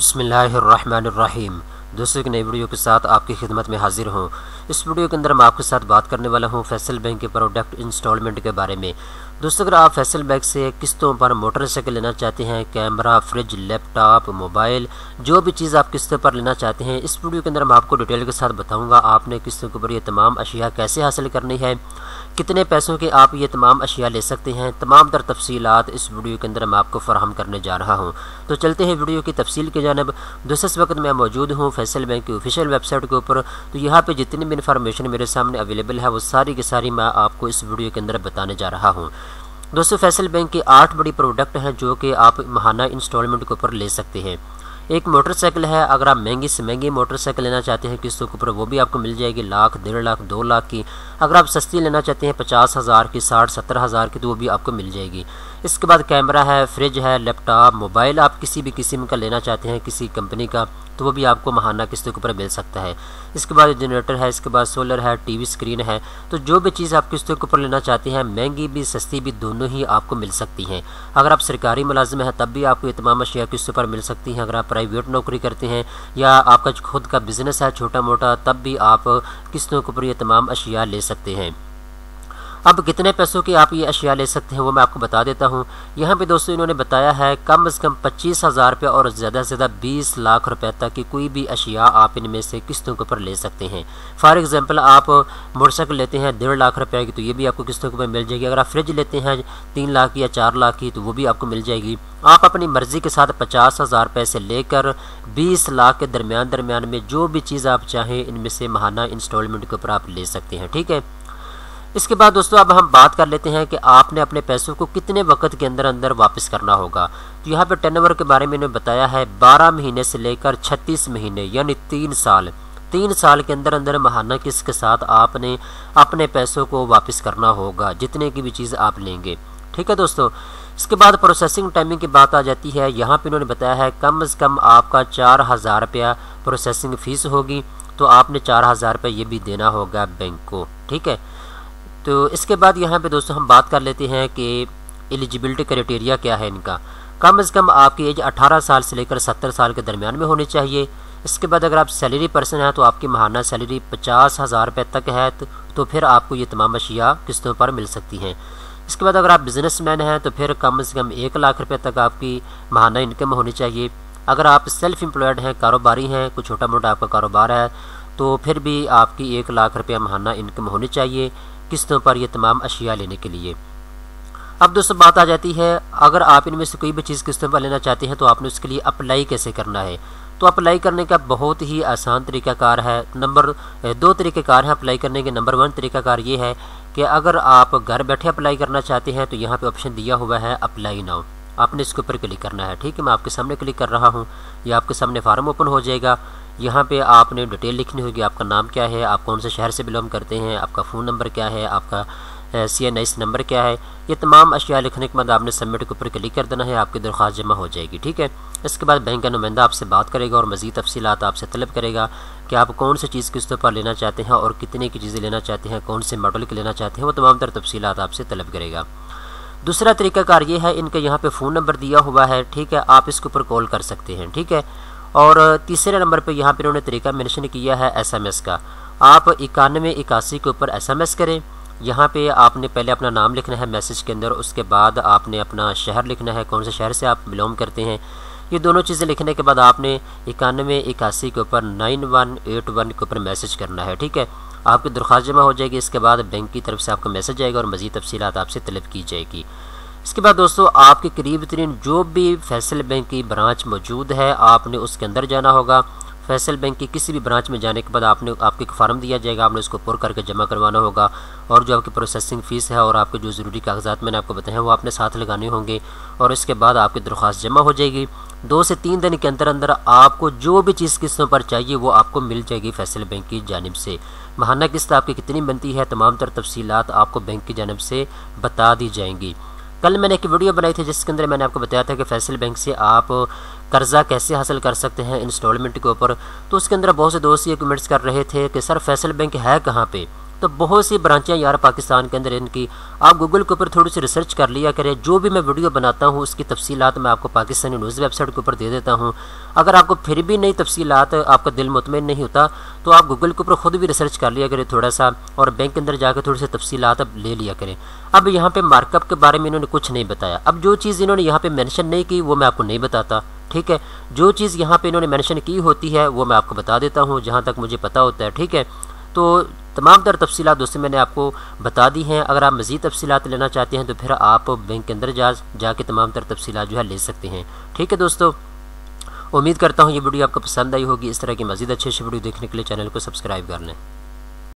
बिस्मिल्लाहिर्रहमानिर्रहीम। दोस्तों, एक नई वीडियो के साथ आपकी खिदमत में हाजिर हूँ। इस वीडियो के अंदर मैं आपके साथ बात करने वाला हूँ फैसल बैंक के प्रोडक्ट इंस्टॉलमेंट के बारे में। दोस्तों, अगर आप फैसल बैंक से किस्तों पर मोटरसाइकिल लेना चाहते हैं, कैमरा, फ्रिज, लैपटॉप, मोबाइल, जो भी चीज़ आप किस्तों पर लेना चाहते हैं, इस वीडियो के अंदर मैं आपको डिटेल के साथ बताऊँगा आपने किस्तों के ऊपर ये तमाम अशिया कैसे हासिल करनी है, कितने पैसों के आप ये तमाम अशिया ले सकते हैं। तमाम तर तफसीलात इस वीडियो के अंदर मैं आपको फराहम करने जा रहा हूँ। तो चलते हैं वीडियो की तफसील की जानिब। दोस्तों, इस वक्त मैं मौजूद हूँ फैसल बैंक की ऑफिशियल वेबसाइट के ऊपर। तो यहाँ पे जितनी भी इन्फॉर्मेशन मेरे सामने अवेलेबल है वो सारी की सारी मैं आपको इस वीडियो के अंदर बताने जा रहा हूँ। दोस्तों, फैसल बैंक के 8 बड़ी प्रोडक्ट हैं जो कि आप माहाना इंस्टॉलमेंट के ऊपर ले सकते हैं। एक मोटरसाइकिल है, अगर आप महंगी से महंगी मोटरसाइकिल लेना चाहते हैं किस्तों के ऊपर वो भी आपको मिल जाएगी, लाख, 1.5 लाख, 2 लाख की। अगर आप सस्ती लेना चाहते हैं 50,000 की, 60-70 हज़ार की, तो वो भी आपको मिल जाएगी। इसके बाद कैमरा है, फ्रिज है, लैपटॉप, मोबाइल आप किसी भी किस्म का लेना चाहते हैं किसी कंपनी का, तो वो भी आपको माहाना किस्तों के ऊपर मिल सकता है। इसके बाद जनरेटर है, इसके बाद सोलर है, टीवी स्क्रीन है। तो जो भी चीज़ आप किस्तों के ऊपर लेना चाहते हैं, महंगी भी सस्ती भी दोनों ही आपको मिल सकती हैं। अगर आप सरकारी मुलाजिम हैं तब भी आपको ये तमाम अशिया किस्तों पर मिल सकती हैं। अगर आप प्राइवेट नौकरी करते हैं या आपका खुद का बिजनेस है छोटा मोटा, तब भी आप किस्तों के ऊपर ये तमाम अशिया ले सकते हैं। अब कितने पैसों की आप ये अशिया ले सकते हैं वो मैं आपको बता देता हूँ। यहाँ पे दोस्तों इन्होंने बताया है कम से कम 25,000 रुपये और ज़्यादा से ज़्यादा 20 लाख रुपए तक की कोई भी अशिया आप इनमें से किस्तों के ऊपर ले सकते हैं। फॉर एग्जांपल, आप मोटरसाइकिल लेते हैं 1.5 लाख रुपए की, तो ये भी आपको किस्तों के ऊपर मिल जाएगी। अगर आप फ्रिज लेते हैं 3 लाख या 4 लाख की, तो वो भी आपको मिल जाएगी। आप अपनी मर्ज़ी के साथ 50,000 रुपये से लेकर 20 लाख के दरमियान में जो भी चीज़ आप चाहें इनमें से माहाना इंस्टॉलमेंट के ऊपर आप ले सकते हैं। ठीक है। इसके बाद दोस्तों अब हम बात कर लेते हैं कि आपने अपने पैसों को कितने वक्त के अंदर अंदर वापस करना होगा। तो यहाँ पे टर्नओवर के बारे में इन्होंने बताया है 12 महीने से लेकर 36 महीने यानी 3 साल। 3 साल के अंदर अंदर माहाना किस्त के साथ आपने अपने पैसों को वापस करना होगा, जितने की भी चीज़ आप लेंगे। ठीक है दोस्तों। इसके बाद प्रोसेसिंग टाइमिंग की बात आ जाती है। यहाँ पे इन्होंने बताया है कम से कम आपका 4,000 रुपया प्रोसेसिंग फ़ीस होगी, तो आपने 4,000 रुपये ये भी देना होगा बैंक को। ठीक है। तो इसके बाद यहाँ पे दोस्तों हम बात कर लेते हैं कि एलिजिबिलिटी क्राइटेरिया क्या है इनका। कम से कम आपकी एज 18 साल से लेकर 70 साल के दरमियान में होनी चाहिए। इसके बाद अगर आप सैलरी पर्सन हैं तो आपकी माहाना सैलरी 50,000 रुपये तक है, तो फिर आपको ये तमाम अशिया किस्तों पर मिल सकती हैं। इसके बाद अगर आप बिजनेसमैन हैं तो फिर कम से कम 1 लाख रुपये तक आपकी माहाना इनकम होनी चाहिए। अगर आप सेल्फ एम्प्लॉयड हैं, कारोबारी हैं, कुछ छोटा मोटा आपका कारोबार है, तो फिर भी आपकी 1 लाख रुपया माहाना इनकम होनी चाहिए किस्तों पर ये तमाम अशिया लेने के लिए। अब दोस्तों बात आ जाती है, अगर आप इनमें से कोई भी चीज़ किस्तों पर लेना चाहते हैं तो आपने उसके लिए अप्लाई कैसे करना है। तो अप्लाई करने का बहुत ही आसान तरीक़ाकार है। 2 तरीक़ेकार हैं अप्लाई करने के। नंबर 1 तरीक़ाकार ये है कि अगर आप घर बैठे अप्लाई करना चाहते हैं तो यहाँ पे ऑप्शन दिया हुआ है अप्लाई नाउ, आपने इसके ऊपर क्लिक करना है। ठीक है, मैं आपके सामने क्लिक कर रहा हूँ, ये आपके सामने फार्म ओपन हो जाएगा। यहाँ पे आपने डिटेल लिखनी होगी, आपका नाम क्या है, आप कौन से शहर से बिलोंग करते हैं, आपका फ़ोन नंबर क्या है, आपका CNIS नंबर क्या है। ये तमाम अशिया लिखने के बाद आपने सबमिट के ऊपर क्लिक कर देना है, आपकी दरख्वास्त जमा हो जाएगी। ठीक है। इसके बाद बैंक का नुमाइंदा आपसे बात करेगा और मज़ीद तफसीलात आपसे तलब करेगा कि आप कौन सी चीज़ किस्तों पर लेना चाहते हैं और कितने की चीज़ें लेना चाहते हैं, कौन से मॉडल की लेना चाहते हैं, वो तमाम तर तफसीलात आपसे तलब करेगा। दूसरा तरीक़ाकार ये है, इनके यहाँ पे फ़ोन नंबर दिया हुआ है। ठीक है, आप इसके ऊपर कॉल कर सकते हैं। ठीक है। और तीसरे नंबर पे यहाँ पे उन्होंने तरीका मेंशन किया है SMS का। आप 9181 के ऊपर SMS करें। यहाँ पे आपने पहले अपना नाम लिखना है मैसेज के अंदर, उसके बाद आपने अपना शहर लिखना है, कौन से शहर से आप बिलोंग करते हैं। ये दोनों चीज़ें लिखने के बाद आपने 9181 के ऊपर 9181 के ऊपर मैसेज करना है। ठीक है, आपकी दरख्वास्त जमा हो जाएगी। इसके बाद बैंक की तरफ से आपका मैसेज आएगा और मज़ीद तफसीलात आपसे तलब की जाएगी। इसके बाद दोस्तों आपके करीब तरीन जो भी फैसल बैंक की ब्रांच मौजूद है आपने उसके अंदर जाना होगा। फैसल बैंक की किसी भी ब्रांच में जाने के बाद आपको एक फार्म दिया जाएगा, आपने उसको पुर करके जमा करवाना होगा और जो आपकी प्रोसेसिंग फ़ीस है और आपके जो ज़रूरी कागजात मैंने आपको बताए हैं वो आपने साथ लगाने होंगे और इसके बाद आपकी दरख्वास्त जमा हो जाएगी। 2 से 3 दिन के अंदर अंदर आपको जो भी चीज़ किस्तों पर चाहिए वो आपको मिल जाएगी फैसल बैंक की जानिब से। माहाना किस्त आपकी कितनी बनती है, तमाम तर तफसीलात आपको बैंक की जानिब से बता दी जाएंगी। कल मैंने एक वीडियो बनाई थी जिसके अंदर मैंने आपको बताया था कि फैसल बैंक से आप कर्ज़ा कैसे हासिल कर सकते हैं इंस्टॉलमेंट के ऊपर। तो उसके अंदर बहुत से दोस्त ये कमेंट्स कर रहे थे कि सर फैसल बैंक है कहाँ पे। तो बहुत सी ब्रांचें यार पाकिस्तान के अंदर इनकी। आप गूगल के ऊपर थोड़ी सी रिसर्च कर लिया करें, जो भी मैं वीडियो बनाता हूँ उसकी तफसीलात मैं आपको पाकिस्तानी न्यूज़ वेबसाइट के ऊपर दे देता हूँ। अगर आपको फिर भी नई तफसीलात, आपका दिल मुतमईन नहीं होता, तो आप गूगल के ऊपर खुद भी रिसर्च कर लिया करें थोड़ा सा, और बैंक के अंदर जाकर थोड़ी सी तफसीलात अब ले लिया करें। अब यहाँ पे मार्कअप के बारे में इन्होंने कुछ नहीं बताया। अब जो चीज़ इन्होंने यहाँ पे मेंशन नहीं की वो मैं आपको नहीं बताता, ठीक है। जो चीज़ यहाँ पे इन्होंने मेंशन की होती है वो मैं आपको बता देता हूँ जहाँ तक मुझे पता होता है, ठीक है। तो तमाम तर तफसीलात दोस्तों मैंने आपको बता दी हैं। अगर आप मज़ीद तफसीलात लेना चाहते हैं तो फिर आप बैंक के अंदर जाके तमाम तर तफसीलात जो है ले सकते हैं, ठीक है दोस्तों। उम्मीद करता हूँ ये वीडियो आपको पसंद आई होगी। इस तरह की मज़ीद अच्छे वीडियो देखने के लिए चैनल को सब्सक्राइब कर लें।